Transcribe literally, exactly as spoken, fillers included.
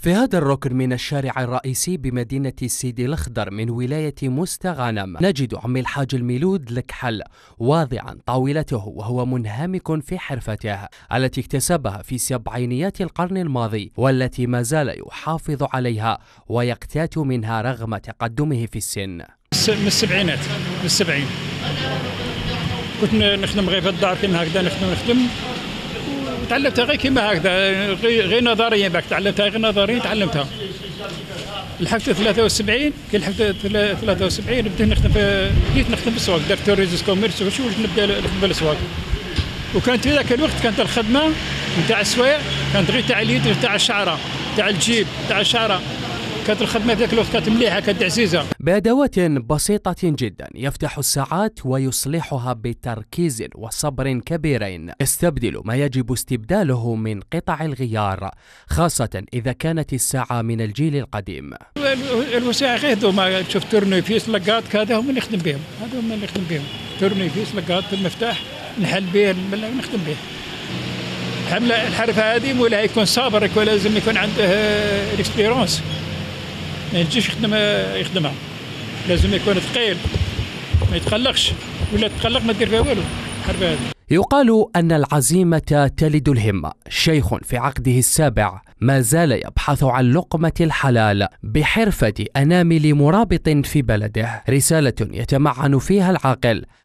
في هذا الركن من الشارع الرئيسي بمدينة سيدي الأخضر من ولاية مستغانم نجد عم الحاج الميلود لكحل واضعا طاولته وهو منهمك في حرفته التي اكتسبها في سبعينيات القرن الماضي والتي ما زال يحافظ عليها ويقتات منها رغم تقدمه في السن. من السبعينات من السبعين كنت نخدم غير في الدار كيما هكذا نخدم نخدم وتعلمتها غير كيما هكذا غير نظريا باك تعلمتها غير نظريا تعلمتها لحقت ثلاثة وسبعين كي لحقت ثلاثة وسبعين بديت نخدم في بديت نخدم في السواق درت توريزيس كوميرس وشو نبدا نخدم في السواق وكانت في ذاك الوقت كانت الخدمه نتاع السواق كانت غير تاع اليد تاع الشعره تاع الجيب تاع الشعره كانت الخدمه في ذاك الوقت كانت مليحه كانت عزيزه. بأدوات بسيطة جدا يفتح الساعات ويصلحها بتركيز وصبر كبيرين، يستبدل ما يجب استبداله من قطع الغيار خاصة إذا كانت الساعة من الجيل القديم. الوسائل غير دوما تشوف تورنيفيس لقات هذا هم اللي نخدم بهم هذا هم اللي نخدم بهم تورنيفيس لقات المفتاح نحل به نخدم به. الحمله الحرفه هذه مولاها يكون صابر يكون لازم يكون عنده الاكسبيرونس ما يجيش يخدم يخدمها لازم يكون ثقيل ما يتقلقش ولا تتقلق ما دير فيها والو الحرفه هذه. يقال أن العزيمة تلد الهمة. شيخ في عقده السابع ما زال يبحث عن لقمة الحلال بحرفة أنامل مرابط في بلده، رسالة يتمعن فيها العاقل